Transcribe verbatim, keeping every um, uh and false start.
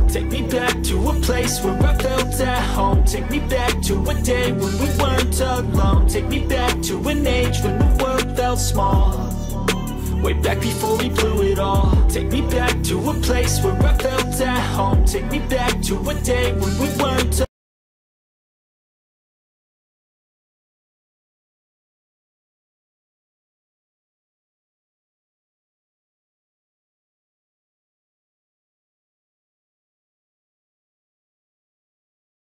Take me back to a place where I felt at home. Take me back to a day when we weren't alone. Take me back to an age when the world felt small. Way back before we blew it all. Take me back to a place where I felt at home. Take me back to a day when we weren't